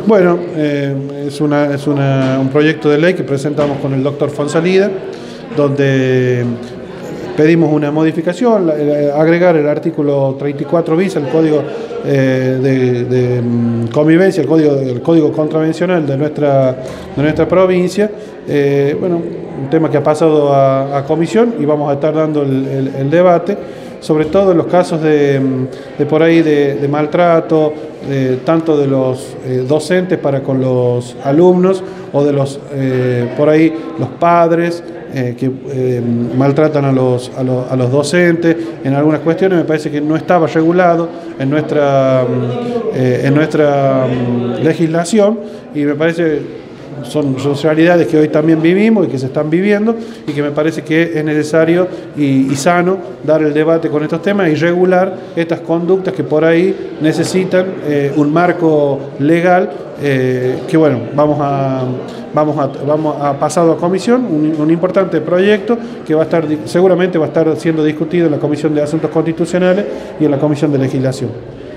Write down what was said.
Bueno, un proyecto de ley que presentamos con el doctor Fonsalida, donde pedimos una modificación, agregar el artículo 34 bis al Código de Convivencia, el código contravencional de nuestra provincia. Bueno, un tema que ha pasado a comisión y vamos a estar dando el debate, sobre todo en los casos de por ahí de maltrato, tanto de los docentes para con los alumnos o de los por ahí los padres que maltratan a los docentes. En algunas cuestiones me parece que no estaba regulado en nuestra legislación, y me parece son realidades que hoy también vivimos y que se están viviendo, y que me parece que es necesario y sano dar el debate con estos temas y regular estas conductas que por ahí necesitan un marco legal, que bueno, vamos a pasado a comisión, un importante proyecto que seguramente va a estar siendo discutido en la Comisión de Asuntos Constitucionales y en la Comisión de Legislación.